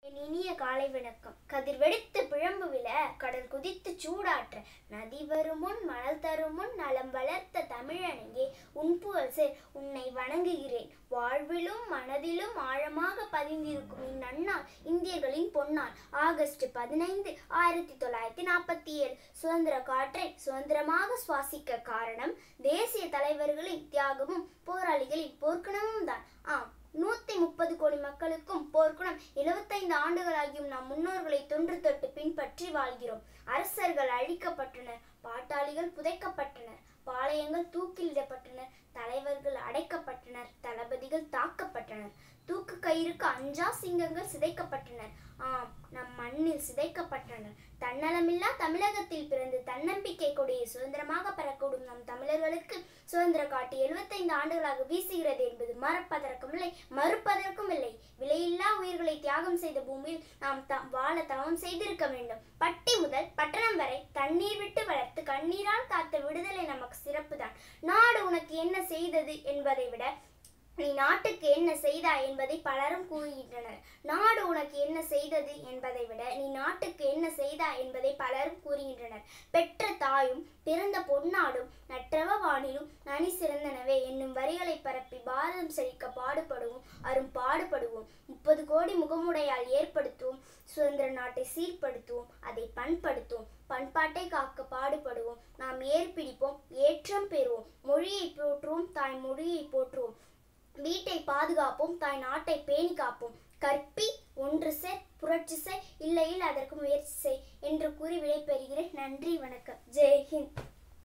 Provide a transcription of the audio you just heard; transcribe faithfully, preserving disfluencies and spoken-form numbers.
என் இனிய காலை வணக்கம். கதிர் வெடித்து பிழம்பு விழ கடல் குதித்து சூடாற்ற நதி வருமுன் மணல் தருமுன் நலம் வளர்த்த தமிழனங்கே உன் புகழ் சேர் உன்னை வணங்குகிறேன். வாழ்விலும் மனதிலும் ஆழமாக பதிந்திருக்கும் இந்நன்னாள் இந்தியர்களின் பொன்னாள். ஆகஸ்ட் பதினைந்து ஆயிரத்தி தொள்ளாயிரத்தி நாற்பத்தி ஏழு. சுதந்திர காற்றை சுதந்திரமாக சுவாசிக்க காரணம் தேசிய தலைவர்களின் தியாகமும் போராளிகளின் போர்க்குணமும் தான். ஆம், நூத்தி முப்பது கோடி மக்களுக்கும் போர்க்குணம் எழுபத்தைந்து ஆண்டுகளாகியும் நம் முன்னோர்களை தொன்று தொட்டு பின்பற்றி வாழ்கிறோம். அரசர்கள் அழிக்கப்பட்டனர், பாட்டாளிகள் புதைக்கப்பட்டனர், பாளையங்கள் தூக்கிலிடப்பட்டனர், தலைவர்கள் அடைக்கப்பட்டனர், தளபதிகள் தாக்கப்பட்டனர், தூக்கு கயிறுக்கு அஞ்சா சிங்கங்கள் சிதைக்கப்பட்டனர். ஆம், நம் மண்ணில் சிதைக்கப்பட்டனர். தன்னலமில்லா தமிழகத்தில் பிறந்து தன்னம்பிக்கை கொடியை சுதந்திரமாக பெறக்கூடும் நம் தமிழர்களுக்கு சுதந்திர காட்டு எழுபத்தைந்து ஆண்டுகளாக வீசுகிறது என்பது மறப்பதற்கும் இல்லை, மறுப்பதற்கும் இல்லை. விலையில்லா உயிர்களை தியாகம் செய்த பூமியில் நாம் த வாழ தவம் செய்திருக்க வேண்டும். பட்டி முதல் பட்டணம் வரை தண்ணீர் விட்டு வளர்த்து கண்ணீரால் காத்த விடுதலை நமக்கு சிறப்புதான். நாடு உனக்கு என்ன செய்தது என்பதை விட நீ நாட்டுக்கு என்ன செய்தாய் என்பதை பலரும் கூறுகின்றனர். நாடு உனக்கு என்ன செய்தது என்பதை விட நீ நாட்டுக்கு என்ன செய்தாய் என்பதை பலரும் கூறுகின்றனர். பெற்ற தாயும் பிறந்த பொன்னாடும் நற்றவ வானிலும் நனி சிறந்தனவே என்னும் வரிகளை பரப்பி பாரதம் செழிக்க பாடுபடுவோம், அரும் பாடுபடுவோம். முப்பது கோடி முகமுடையால் ஏற்படுத்துவோம், சுதந்திர நாட்டை சீர்படுத்துவோம், அதை பண்படுத்துவோம், பண்பாட்டை காக்க பாடுபடுவோம். நாம் ஏற்பிடிப்போம், ஏற்றம் பெறுவோம், மொழியை போற்றுவோம், தாய் மொழியை போற்றுவோம், வீட்டை பாதுகாப்போம், தாய் நாட்டை பேணி காப்போம். கற்பி, ஒன்று செய், புரட்சி செய், இல்லையில் அதற்கு முயற்சி செய் என்று கூறி விடைபெறுகிறேன். நன்றி, வணக்கம். ஜெய் ஹிந்த்.